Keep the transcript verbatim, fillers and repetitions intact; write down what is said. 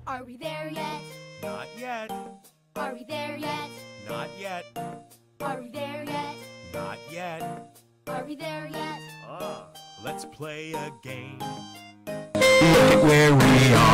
Are we there yet? Not yet. Are we there yet? Not yet. Are we there yet? Not yet. Are we there yet? Ah, let's play a game. Look at where we are.